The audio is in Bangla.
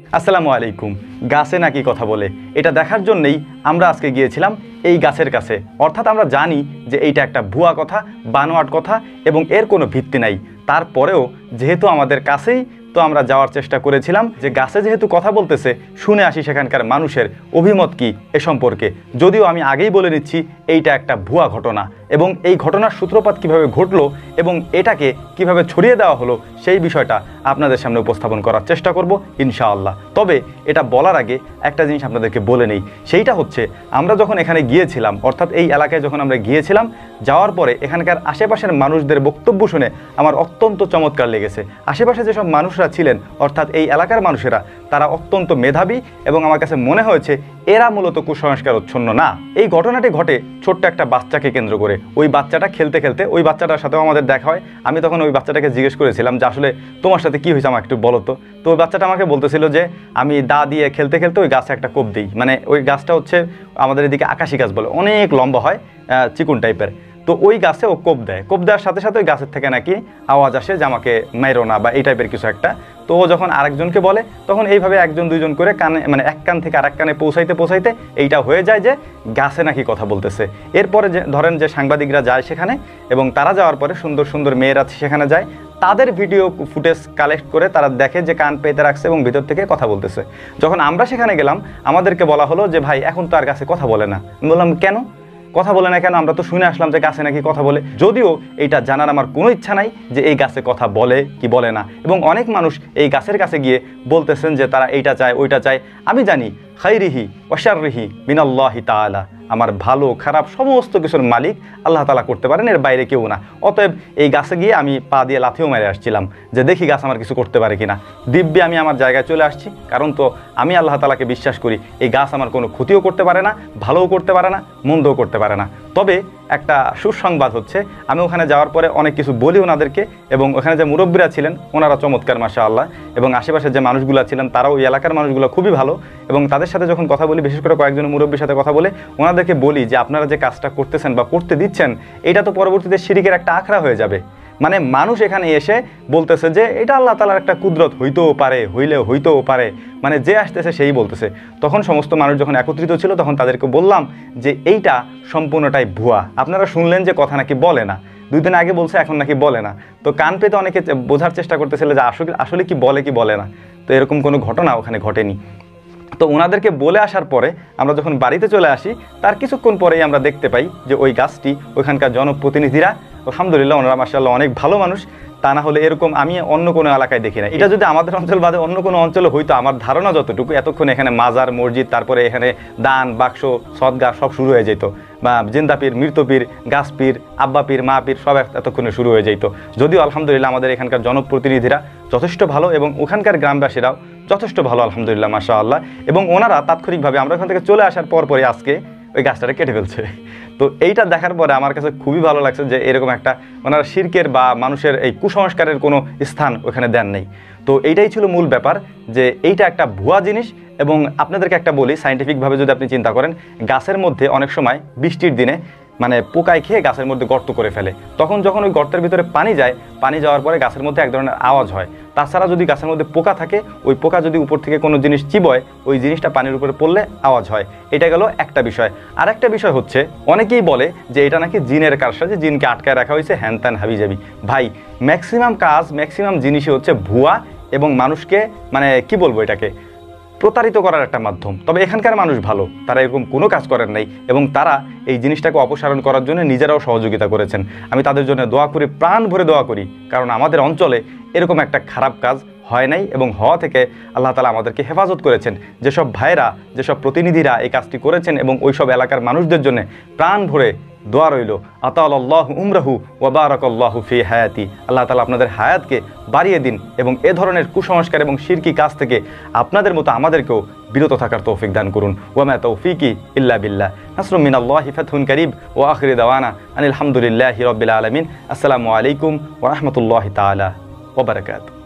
আসসালামু আলাইকুম। গাছে নাকি কথা বলে, এটা দেখার জন্যই আমরা আজকে গিয়েছিলাম এই গাছের কাছে। অর্থাৎ আমরা জানি যে এইটা একটা ভুয়া কথা, বানোয়াট কথা এবং এর কোনো ভিত্তি নাই। তারপরেও যেহেতু আমাদের কাছেই, তো আমরা যাওয়ার চেষ্টা করেছিলাম যে গাছে যেহেতু কথা বলতেছে, শুনে আসি সেখানকার মানুষের অভিমত কি এ সম্পর্কে। যদিও আমি আগেই বলে নিচ্ছি এইটা একটা ভুয়া ঘটনা এবং এই ঘটনার সূত্রপাত কিভাবে ঘটলো এবং এটাকে কিভাবে ছড়িয়ে দেওয়া হলো সেই বিষয়টা আপনাদের সামনে উপস্থাপন করার চেষ্টা করব ইনশাআল্লাহ। তবে এটা বলার আগে একটা জিনিস আপনাদেরকে বলে নেই, সেইটা হচ্ছে আমরা যখন এখানে গিয়েছিলাম, অর্থাৎ এই এলাকায় যখন আমরা গিয়েছিলাম, যাওয়ার পরে এখানকার আশেপাশের মানুষদের বক্তব্য শুনে আমার অত্যন্ত চমৎকার লেগেছে। আশেপাশে যেসব মানুষরা ছিলেন, অর্থাৎ এই এলাকার মানুষেরা, তারা অত্যন্ত মেধাবী এবং আমার কাছে মনে হয়েছে এরা মূলত কুসংস্কারচ্ছন্ন না। এই ঘটনাটি ঘটে ছোট্ট একটা বাচ্চাকে কেন্দ্র করে। ওই বাচ্চাটা খেলতে খেলতে, ওই বাচ্চাটার সাথেও আমাদের দেখা হয়। আমি তখন ওই বাচ্চাটাকে জিজ্ঞেস করেছিলাম যে আসলে তোমার সাথে কী হয়েছে, আমাকে একটু বলো তো। তো ওই বাচ্চাটা আমাকে বলতেছিল যে আমি দা দিয়ে খেলতে খেলতে ওই গাছে একটা কোপ দিই। মানে ওই গাছটা হচ্ছে আমাদের এদিকে আকাশি গাছ বলে, অনেক লম্বা হয়, চিকুন টাইপের। তো ওই গাছে ও কোপ দেয়, কোপ দেওয়ার সাথে সাথে ওই গাছের থেকে নাকি আওয়াজ আসে যে আমাকে মেরো না বা এই টাইপের কিছু একটা। তো ও যখন আরেকজনকে বলে তখন এইভাবে একজন দুইজন করে কানে, মানে এক কান থেকে আরেক কানে পৌঁছাইতে পৌঁছাইতে এইটা হয়ে যায় যে গাছে নাকি কথা বলতেছে। এরপরে যে ধরেন যে সাংবাদিকরা যায় সেখানে এবং তারা যাওয়ার পরে সুন্দর সুন্দর মেয়েরা সেখানে যায়, তাদের ভিডিও ফুটেজ কালেক্ট করে তারা দেখে যে কান পেতে রাখছে এবং ভিতর থেকে কথা বলতেছে। যখন আমরা সেখানে গেলাম আমাদেরকে বলা হলো যে ভাই এখন তো আর গাছে কথা বলে না। আমি বললাম কেন কথা বলে না কেন, আমরা তো শুনে আসলাম যে গাছে নাকি কথা বলে। যদিও এইটা জানার আমার কোনো ইচ্ছা নাই যে এই গাছে কথা বলে কি বলে না, এবং অনেক মানুষ এই গাছের কাছে গিয়ে বলতেছেন যে তারা এইটা চায় ওইটা চায়। আমি জানি খাইরিহি ওয়াশাররিহি মিনাল্লাহি তাআলা, আমার ভালো খারাপ সমস্ত কিছুর মালিক আল্লাহ তাআলা করতে পারেন, এর বাইরে কেউ না। অতএব এই গাছে গিয়ে আমি পা দিয়ে লাথিও মেরে আসছিলাম যে দেখি গাছ আমার কিছু করতে পারে কিনা। দিব্যে আমি আমার জায়গায় চলে আসছি, কারণ তো আমি আল্লাহ তাআলাকে বিশ্বাস করি এই গাছ আমার কোনো ক্ষতিও করতে পারে না, ভালোও করতে পারে না, মন্দও করতে পারে না। তবে একটা সুসংবাদ হচ্ছে আমি ওখানে যাওয়ার পরে অনেক কিছু বলি ওনাদেরকে, এবং ওখানে যে মুরব্বীরা ছিলেন ওনারা চমৎকার মাশাআল্লাহ, এবং আশেপাশে যে মানুষগুলো ছিলেন তারাও ওই এলাকার মানুষগুলো খুবই ভালো। এবং তাদের সাথে যখন কথা বলি, বিশেষ করে কয়েকজন মুরব্বীর সাথে কথা বলে ওনাদেরকে বলি যে আপনারা যে কাজটা করতেছেন বা করতে দিচ্ছেন এটা তো পরবর্তীতে শিরকের একটা আখড়া হয়ে যাবে। মানে মানুষ এখানে এসে বলতেছে যে এটা আল্লাহ তাআলার একটা কুদরত, হইতেও পারে, হইতেও পারে, মানে যে আসতেছে সেই বলতেছে। তখন সমস্ত মানুষ যখন একত্রিত ছিল তখন তাদেরকে বললাম যে এইটা সম্পূর্ণটাই ভুয়া। আপনারা শুনলেন যে কথা নাকি বলে না, 2 দিন আগে বলছে এখন নাকি বলে না। তো কান পেতে অনেকে বোঝার চেষ্টা করতেছিল যে আসলে কি বলে না। তো এরকম কোনো ঘটনা ওখানে ঘটেনি। তো ওনাদেরকে বলে আসার পরে আমরা যখন বাড়িতে চলে আসি তার কিছুক্ষণ পরেই আমরা দেখতে পাই যে ওই গাছটি, ওইখানকার জনপ্রতিনিধিরা আলহামদুলিল্লাহ ওনারা মাশাআল্লাহ অনেক ভালো মানুষ, তা না হলে এরকম আমি অন্য কোনো এলাকায় দেখি না। এটা যদি আমাদের অঞ্চল বাদে অন্য কোনো অঞ্চলে হইতো, আমার ধারণা যতটুকু এতক্ষণ এখানে মাজার মসজিদ, তারপরে এখানে দান বাক্স সদগা সব শুরু হয়ে যেত, বা জিন্দা পীর, মৃত পীর, গাছ পীর, আব্বা পীর, মা পীর সব এতক্ষণে শুরু হয়ে যেত। যদিও আলহামদুলিল্লাহ আমাদের এখানকার জনপ্রতিনিধিরা যথেষ্ট ভালো এবং ওখানকার গ্রামবাসীরাও যথেষ্ট ভালো আলহামদুলিল্লাহ মাশাআল্লাহ। এবং ওনারা তাৎক্ষণিকভাবে আমরা ওখান থেকে চলে আসার পরে আজকে ওই গাছটাকে কেটে ফেলছে। তো এইটা দেখার পরে আমার কাছে খুবই ভালো লাগছে যে এরকম একটা ওনারা শিরকের বা মানুষের এই কুসংস্কারের কোনো স্থান ওখানে দেন নেই। তো এইটাই ছিল মূল ব্যাপার, যে এইটা একটা ভুয়া জিনিস। এবং আপনাদেরকে একটা বলি, সায়েন্টিফিকভাবে যদি আপনি চিন্তা করেন, গাছের মধ্যে অনেক সময় বৃষ্টির দিনে মানে পোকায় খেয়ে গাছের মধ্যে গর্ত করে ফেলে, তখন যখন ওই গর্তের ভিতরে পানি যায়, পানি যাওয়ার পরে গাছের মধ্যে এক ধরনের আওয়াজ হয়। তাছাড়া যদি গাছের মধ্যে পোকা থাকে, ওই পোকা যদি উপর থেকে কোনো জিনিস চিবোয়, ওই জিনিসটা পানির উপরে পড়লে আওয়াজ হয়। এটা গেল একটা বিষয়। আর একটা বিষয় হচ্ছে অনেকেই বলে যে এটা নাকি জিনের কারসাজি, জিনকে আটকায় রাখা হয়েছে, হ্যান ত্যান হাবিজাবি। ভাই ম্যাক্সিমাম কাজ, ম্যাক্সিমাম জিনিসই হচ্ছে ভুয়া এবং মানুষকে মানে কি বলবো এটাকে প্রতারিত করার একটা মাধ্যম। তবে এখানকার মানুষ ভালো, তারা এরকম কোনো কাজ করেন নাই এবং তারা এই জিনিসটাকে অপসারণ করার জন্য নিজেরাও সহযোগিতা করেছেন। আমি তাদের জন্য দোয়া করি, প্রাণ ভরে দোয়া করি, কারণ আমাদের অঞ্চলে এরকম একটা খারাপ কাজ হয় নাই এবং হওয়া থেকে আল্লাহ তাআলা আমাদেরকে হেফাজত করেছেন। যেসব ভাইরা, যেসব প্রতিনিধিরা এই কাজটি করেছেন এবং ওইসব এলাকার মানুষদের জন্য প্রাণ ভরে দোয়া রইল, আতাআল্লাহু উমরাহু ওয়া বারাকাল্লাহু ফি হায়াতি, আল্লাহ তাআলা আপনাদের হায়াতকে বাড়িয়ে দিন এবং এ ধরনের কুসংস্কার এবং শিরকি কাজ থেকে আপনাদের মতো আমাদেরকেও বিরত থাকার তৌফিক দান করুন। ওয়া মা তৌফিকি ইল্লা বিল্লাহ। নাসরুম মিনাল্লাহি ফাতহুন কারীব ওয়া আখিরু দাওয়ানা আনিল হামদুলিল্লাহি রাব্বিল আলামিন। আসসালামু আলাইকুম ওয়া রাহমাতুল্লাহি তাআলা ওয়া বারাকাতুহু।